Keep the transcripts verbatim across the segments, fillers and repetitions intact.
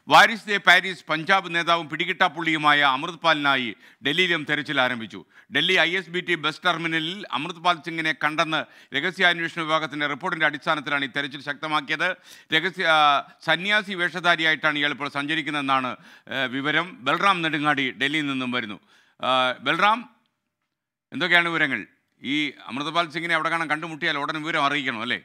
വാരിസ് ദേ Paris Punjab നേതാവും പിടികിട്ടാപ്പുള്ളിയുമായ അമൃത്പാലിനായി ഡൽഹിയിലും തെരച്ചിൽ ആരംഭിച്ചു. Delhi I S B T bus ടെർമിനലിൽ അമൃത്പാൽ സിംഗിനെ കണ്ടെന്ന് രഹസ്യാന്വേഷണ വിഭാഗത്തിൻ്റെ റിപ്പോർട്ടിൻ്റെ അടിസ്ഥാനത്തിലാണ് ഈ തെരച്ചിൽ ശക്തമാക്കിയത്. രഹസ്യ സന്യാസി വേഷധാരിയായിട്ടാണ് ഇയാൾ ഇപ്പോൾ സഞ്ചരിക്കുന്നതെന്നാണ് വിവരം. ബൽറാം നെടുങ്ങാടി ഡൽഹിയിൽ നിന്നും വരുന്നു. ബൽറാം, എന്തൊക്കെയാണ് വിവരങ്ങൾ? ഈ അമൃത്പാൽ സിംഗിനെ അവിടെ കാണാൻ കണ്ടുമുട്ടിയാൽ ഉടനെ വിവരം അറിയിക്കണം അല്ലേ?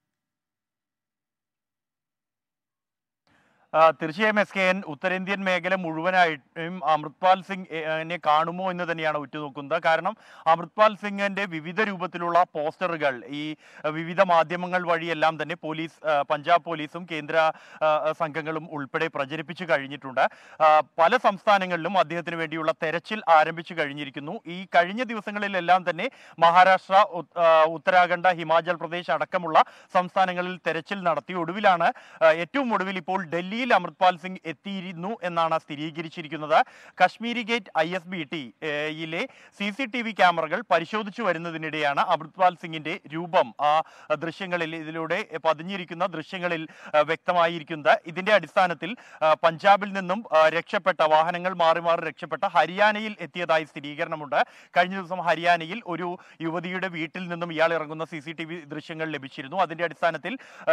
തീർച്ചയായും എസ് കെ എൻ ഉത്തരേന്ത്യൻ മേഖല മുഴുവനായിട്ടും അമൃത്പാൽ സിംഗിനെ കാണുമോ എന്ന് തന്നെയാണ് ഉറ്റുനോക്കുന്നത്. കാരണം അമൃത്പാൽ സിംഗിന്റെ വിവിധ രൂപത്തിലുള്ള പോസ്റ്ററുകൾ ഈ വിവിധ മാധ്യമങ്ങൾ വഴിയെല്ലാം തന്നെ പോലീസ്, പഞ്ചാബ് പോലീസും കേന്ദ്ര സംഘങ്ങളും ഉൾപ്പെടെ പ്രചരിപ്പിച്ചു കഴിഞ്ഞിട്ടുണ്ട്. പല സംസ്ഥാനങ്ങളിലും അദ്ദേഹത്തിന് വേണ്ടിയുള്ള തെരച്ചിൽ ആരംഭിച്ചു കഴിഞ്ഞിരിക്കുന്നു. ഈ കഴിഞ്ഞ ദിവസങ്ങളിലെല്ലാം തന്നെ മഹാരാഷ്ട്ര, ഉത്തരാഖണ്ഡ്, ഹിമാചൽ പ്രദേശ് അടക്കമുള്ള സംസ്ഥാനങ്ങളിൽ തെരച്ചിൽ നടത്തി. ഒടുവിലാണ് ഏറ്റവും ഒടുവിൽ ഇപ്പോൾ ഡൽഹി അമൃത്പാൽ സിംഗ് എത്തിയിരുന്നു എന്നാണ് സ്ഥിരീകരിച്ചിരിക്കുന്നത്. Kashmiri gate I S B T യിലെ സി സി ടി വി ക്യാമറകൾ പരിശോധിച്ചു വരുന്നതിനിടെയാണ് അമൃത്പാൽ സിംഗിന്റെ രൂപം ആ ദൃശ്യങ്ങളിൽ, ഇതിലൂടെ പതിഞ്ഞിരിക്കുന്ന ദൃശ്യങ്ങളിൽ വ്യക്തമായിരിക്കുന്നത്. ഇതിന്റെ അടിസ്ഥാനത്തിൽ പഞ്ചാബിൽ നിന്നും രക്ഷപ്പെട്ട വാഹനങ്ങൾ മാറി മാറി രക്ഷപ്പെട്ട ഹരിയാനയിൽ എത്തിയതായി സ്ഥിരീകരണമുണ്ട്. കഴിഞ്ഞ ദിവസം ഹരിയാനയിൽ ഒരു യുവതിയുടെ വീട്ടിൽ നിന്നും ഇയാൾ ഇറങ്ങുന്ന സി സി ടി വി ദൃശ്യങ്ങൾ ലഭിച്ചിരുന്നു. അതിന്റെ അടിസ്ഥാനത്തിൽ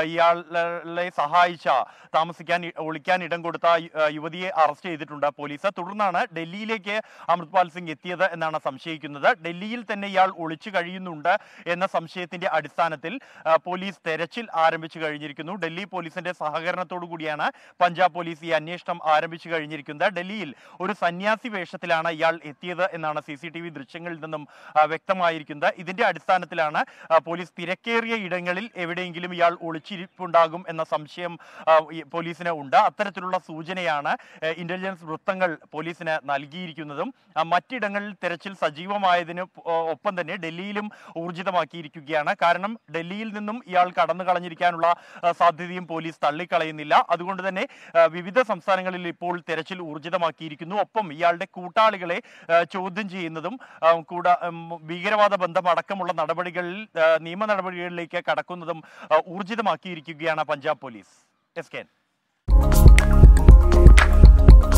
ഇയാളെ സഹായിച്ച, താമസിക്കാൻ ഒളിക്കാൻ ഇടം കൊടുത്ത യുവതിയെ അറസ്റ്റ് ചെയ്തിട്ടുണ്ട് പോലീസ്. തുടർന്നാണ് ഡൽഹിയിലേക്ക് അമൃത്പാൽ സിംഗ് എത്തിയത് എന്നാണ് സംശയിക്കുന്നത്. ഡൽഹിയിൽ തന്നെ ഇയാൾ ഒളിച്ചു കഴിയുന്നുണ്ട് എന്ന സംശയത്തിന്റെ അടിസ്ഥാനത്തിൽ പോലീസ് തെരച്ചിൽ ആരംഭിച്ചു കഴിഞ്ഞിരിക്കുന്നു. ഡൽഹി പോലീസിന്റെ സഹകരണത്തോടു കൂടിയാണ് പഞ്ചാബ് പോലീസ് ഈ അന്വേഷണം ആരംഭിച്ചു കഴിഞ്ഞിരിക്കുന്നത്. ഡൽഹിയിൽ ഒരു സന്യാസി വേഷത്തിലാണ് ഇയാൾ എത്തിയത് എന്നാണ് സി സി ടി വി ദൃശ്യങ്ങളിൽ നിന്നും വ്യക്തമായിരിക്കുന്നത്. ഇതിന്റെ അടിസ്ഥാനത്തിലാണ് പോലീസ് തിരക്കേറിയ ഇടങ്ങളിൽ എവിടെയെങ്കിലും ഇയാൾ ഒളിച്ചിരിപ്പുണ്ടാകും എന്ന സംശയം പോലീസിന് ഉണ്ട്. അത്തരത്തിലുള്ള സൂചനയാണ് ഇന്റലിജൻസ് വൃത്തങ്ങൾ പോലീസിന് നൽകിയിരിക്കുന്നതും. മറ്റിടങ്ങളിൽ തെരച്ചിൽ സജീവമായതിന് ഒപ്പം തന്നെ ഡൽഹിയിലും ഊർജിതമാക്കിയിരിക്കുകയാണ്. കാരണം ഡൽഹിയിൽ നിന്നും ഇയാൾ കടന്നു കളഞ്ഞിരിക്കാനുള്ള സാധ്യതയും പോലീസ് തള്ളിക്കളയുന്നില്ല. അതുകൊണ്ട് തന്നെ വിവിധ സംസ്ഥാനങ്ങളിൽ ഇപ്പോൾ തെരച്ചിൽ ഊർജിതമാക്കിയിരിക്കുന്നു. ഒപ്പം ഇയാളുടെ കൂട്ടാളികളെ ചോദ്യം ചെയ്യുന്നതും കൂടാ ഭീകരവാദ ബന്ധം അടക്കമുള്ള നടപടികളിൽ, നിയമ നടപടികളിലേക്ക് കടക്കുന്നതും ഊർജിതമാക്കിയിരിക്കുകയാണ് പഞ്ചാബ് പോലീസ്. S K